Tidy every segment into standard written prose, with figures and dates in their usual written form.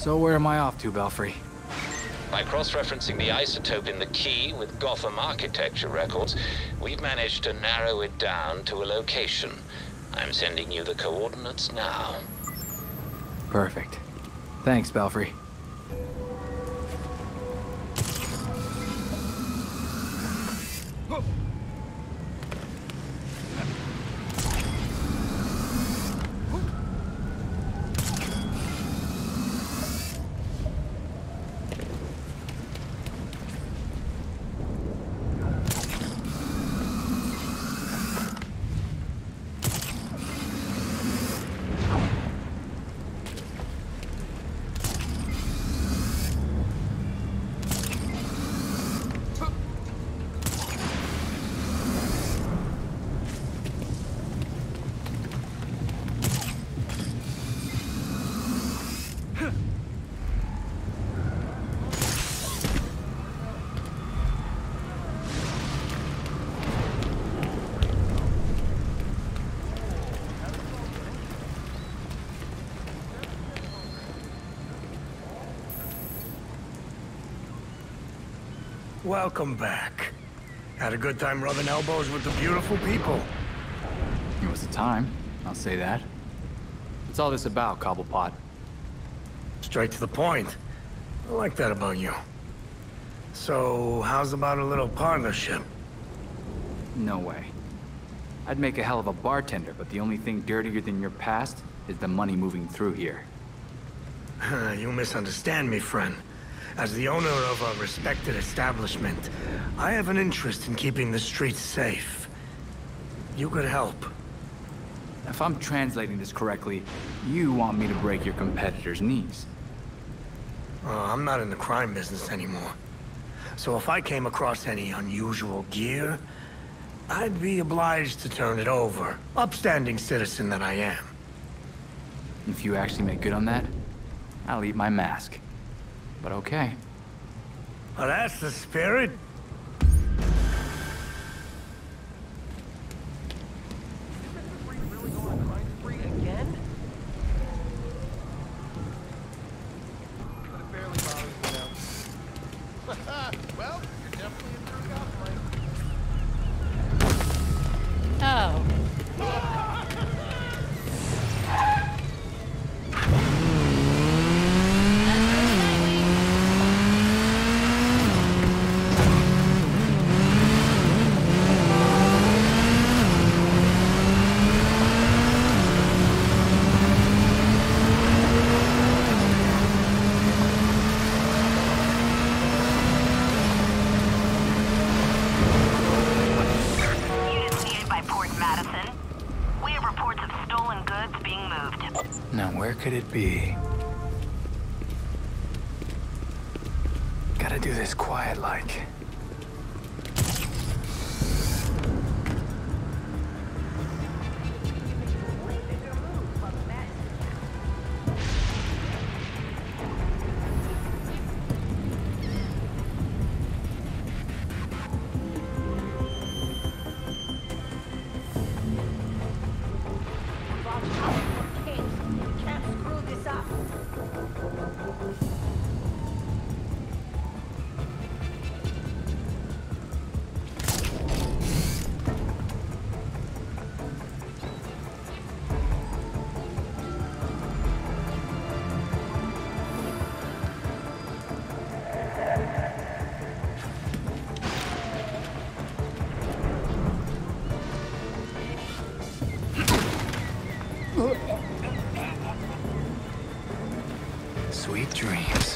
So where am I off to, Belfry? By cross-referencing the isotope in the key with Gotham architecture records, we've managed to narrow it down to a location. I'm sending you the coordinates now. Perfect. Thanks, Belfry. Welcome back. Had a good time rubbing elbows with the beautiful people. It was a time, I'll say that. What's all this about, Cobblepot? Straight to the point. I like that about you. So, how's about a little partnership? No way. I'd make a hell of a bartender, but the only thing dirtier than your past is the money moving through here. You misunderstand me, friend. As the owner of a respected establishment, I have an interest in keeping the streets safe. You could help. If I'm translating this correctly, you want me to break your competitors' knees. I'm not in the crime business anymore. So if I came across any unusual gear, I'd be obliged to turn it over. Upstanding citizen that I am. If you actually make good on that, I'll eat my mask. But okay. Well, that's the spirit. Well, you're definitely in for a cosplay. Oh. Now where could it be? Gotta do this quiet-like. Sweet dreams.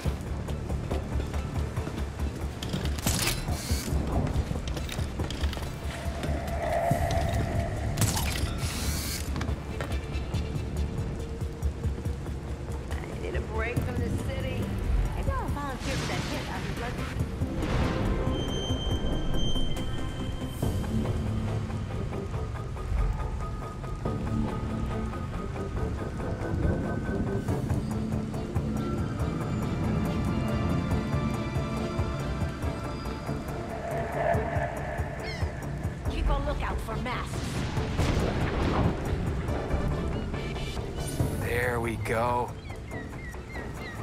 I need a break from the city. I gotta volunteer for that hit out of London. Keep a lookout for masks. There we go.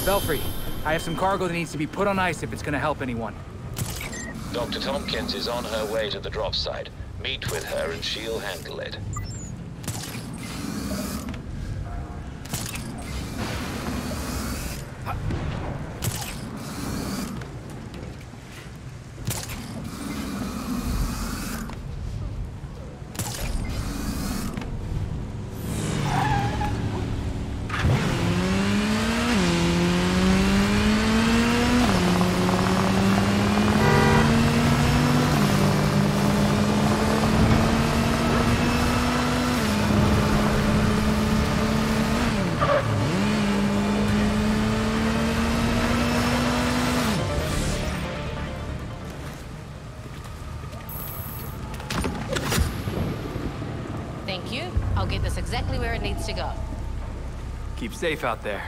Belfry, I have some cargo that needs to be put on ice if it's gonna help anyone. Dr. Tompkins is on her way to the drop site. Meet with her and she'll handle it. Thank you. I'll get this exactly where it needs to go. Keep safe out there.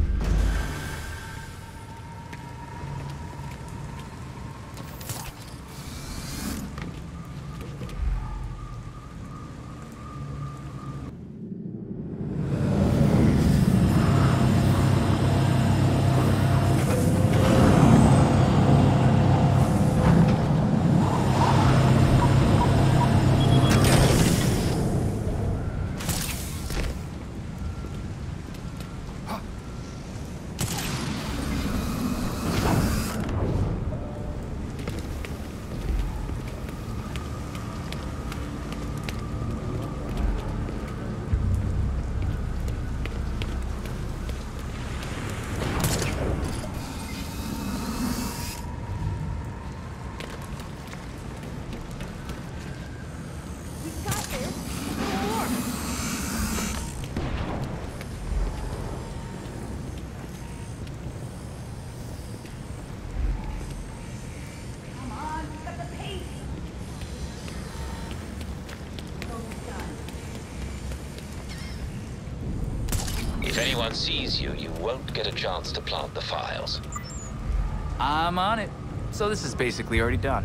If anyone sees you, you won't get a chance to plant the files. I'm on it. So this is basically already done.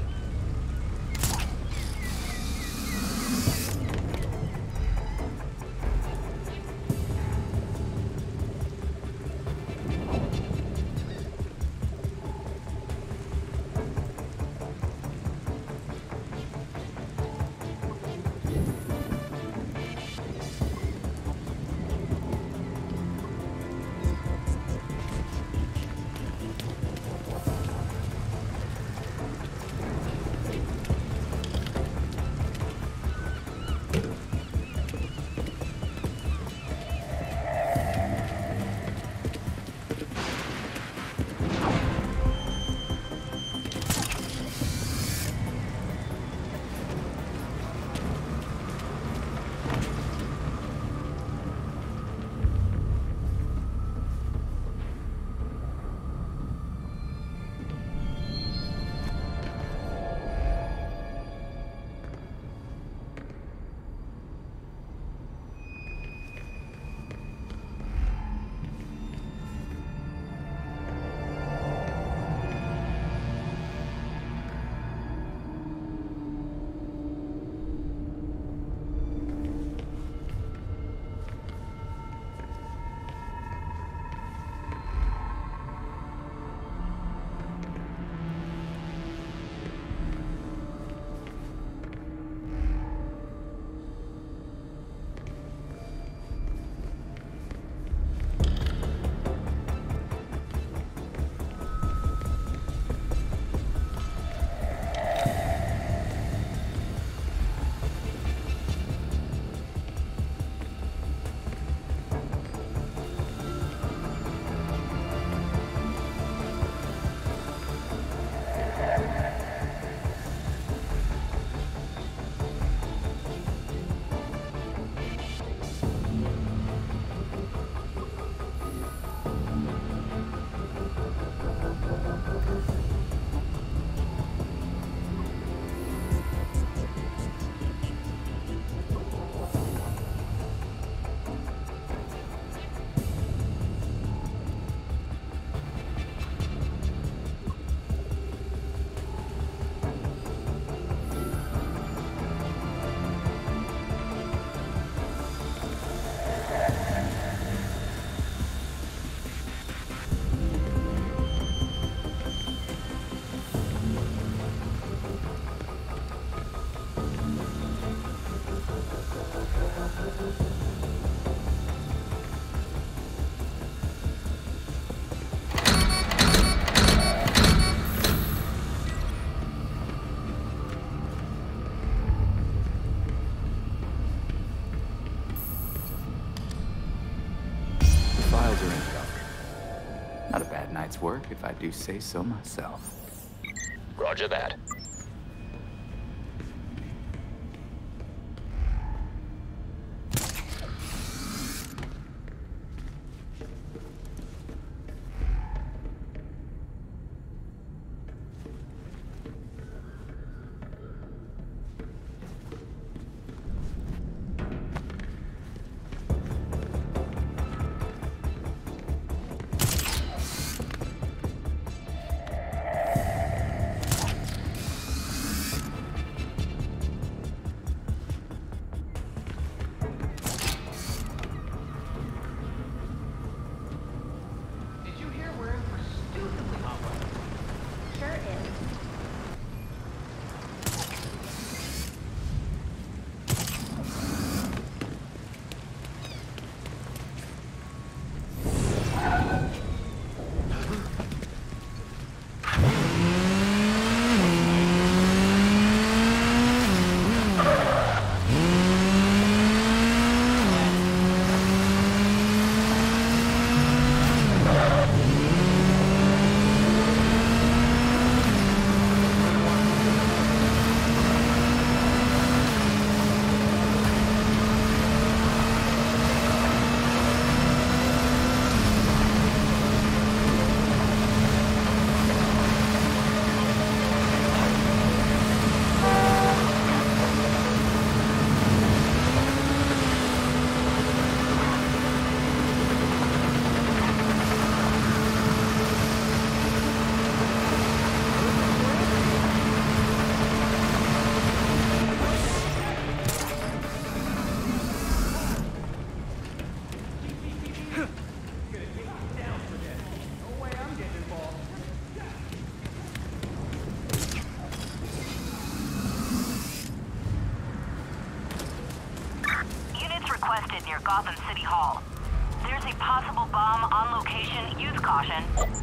Not a bad night's work, if I do say so myself. Roger that. Near Gotham City Hall. There's a possible bomb on location. Use caution.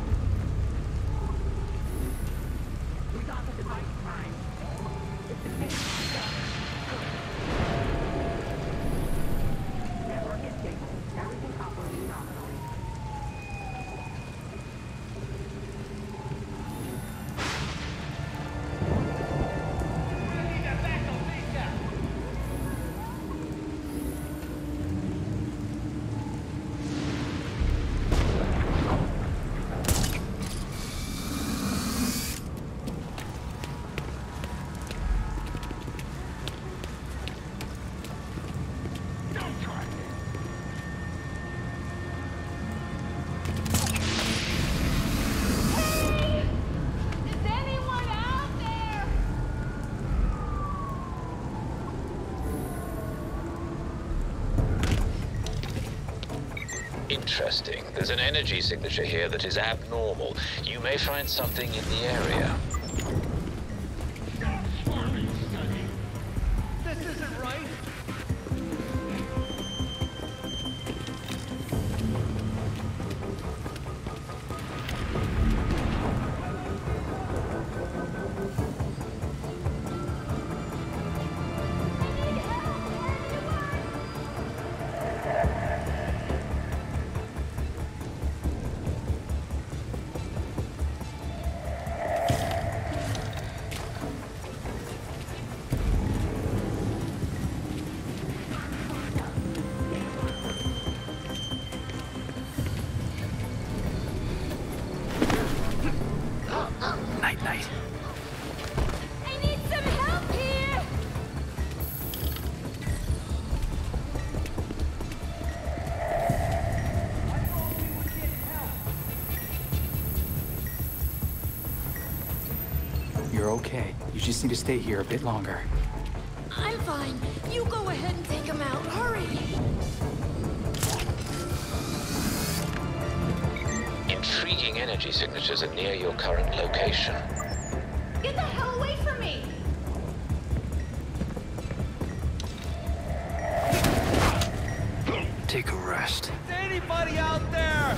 Interesting. There's an energy signature here that is abnormal. You may find something in the area. This isn't right. Night. I need some help here! You're okay. You just need to stay here a bit longer. I'm fine. You go ahead and take him out. Hurry! Intriguing energy signatures are near your current location. Get the hell away from me! Take a rest. Is anybody out there?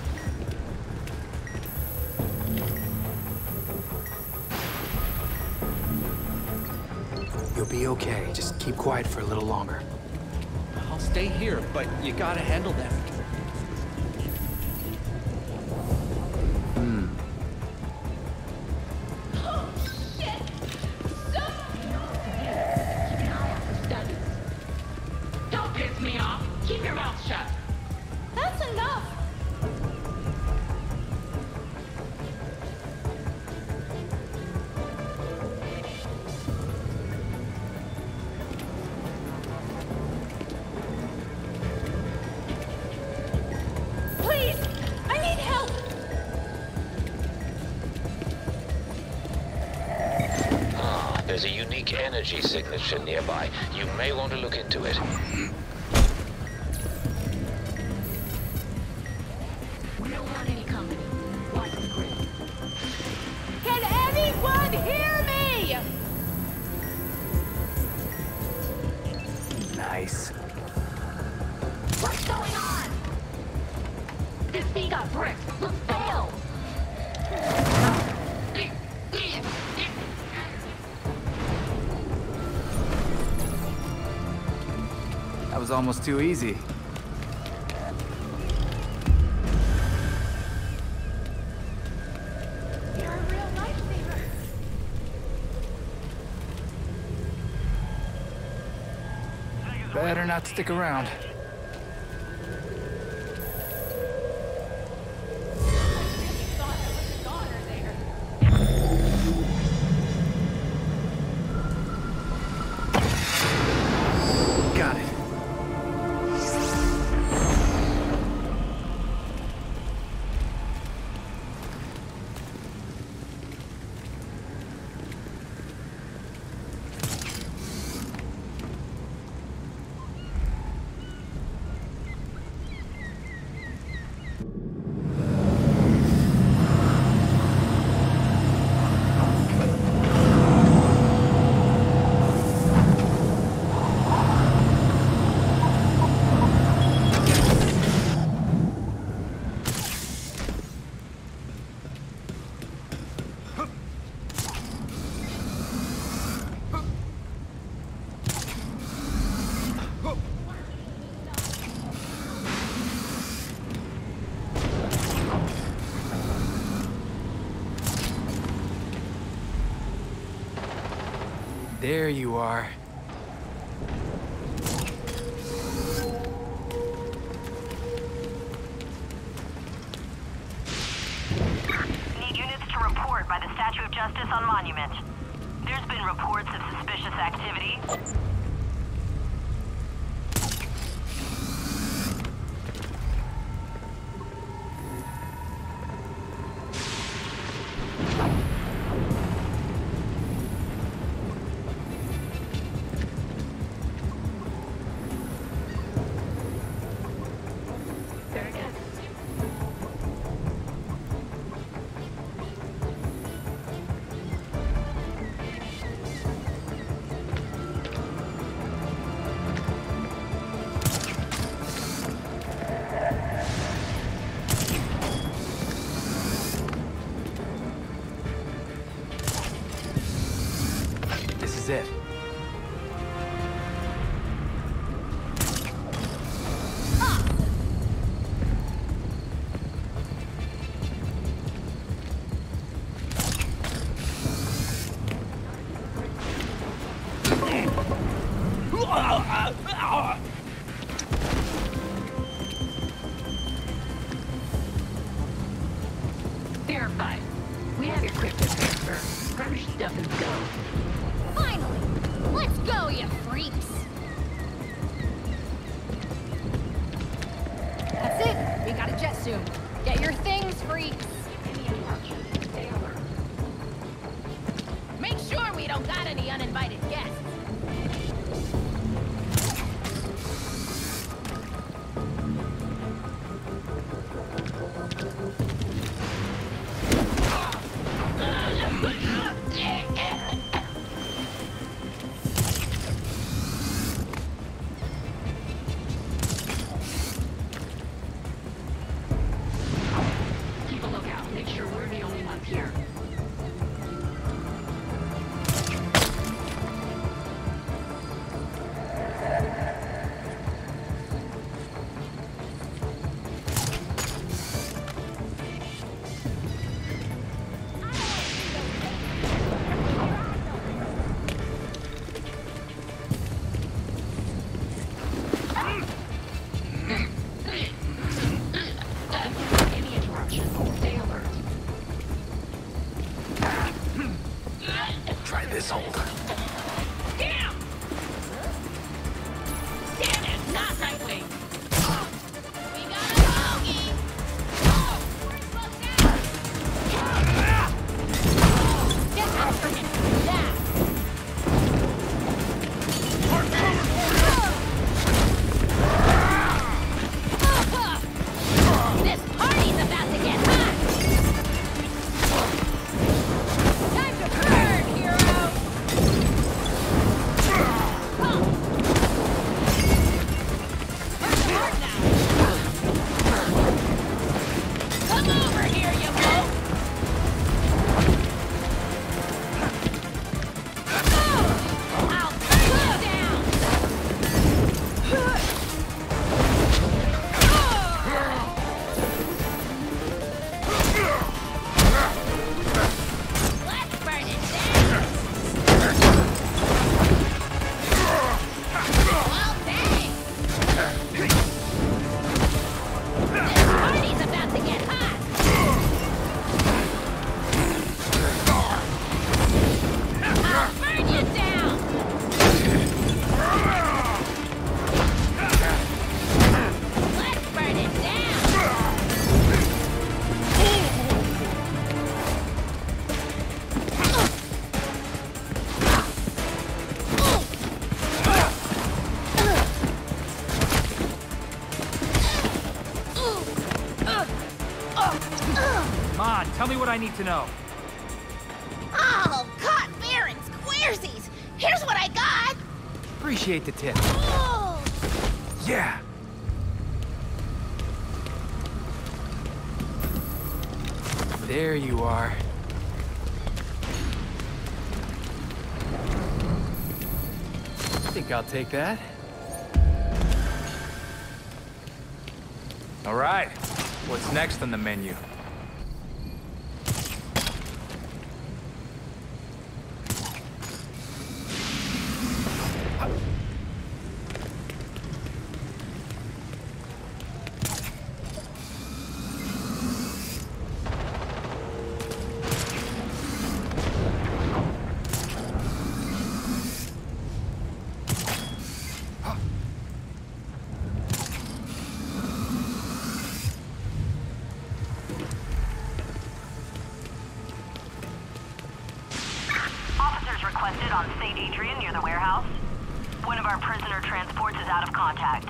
You'll be okay. Just keep quiet for a little longer. I'll stay here, but you gotta handle them. There's a unique energy signature nearby. You may want to look into it. We don't want any company. Watch the grid. Can anyone hear me? Nice. What's going on? This thing got bricked. Let's fail. That was almost too easy. You're a real lifesaver. Better not stick around. Got it. There you are. Need units to report by the Statue of Justice on Monument. There's been reports of suspicious activity. There it is. This is it. Verified. We have your crypto transfer. Grab your stuff and go. Finally! Let's go, you freaks! That's it! We got a jet soon. Get your things, freaks! Any interruption, stay alert. Make sure we don't got any uninvited guests. Keep a lookout. Make sure we're the only ones here. Any interruption, stay alert. Try this hold. Damn! Damn it! Not Nightwing! We got a bogey! Oh, we're close out! Get after him! That! on, tell me what I need to know. Oh, cotton beer and squaresies. Here's what I got. Appreciate the tip. Oh. Yeah. There you are. I think I'll take that. All right, what's next on the menu? Requested on St. Adrian near the warehouse. One of our prisoner transports is out of contact.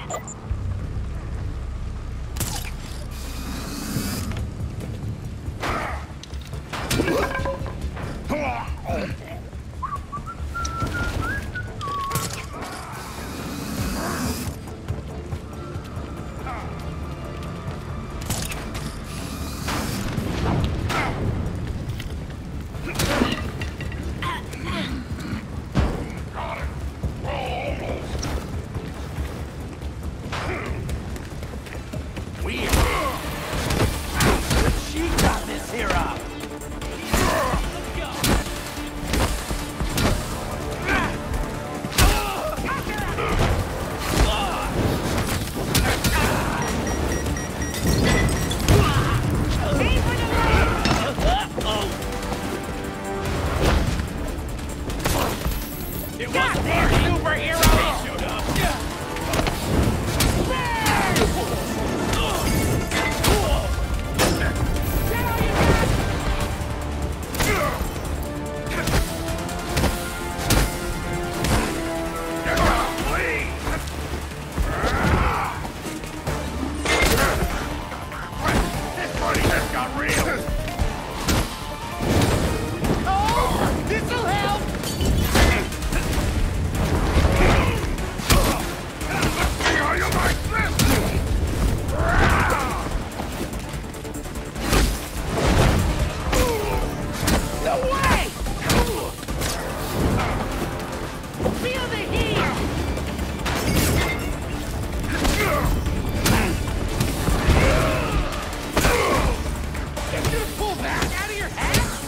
Pull back out of your head!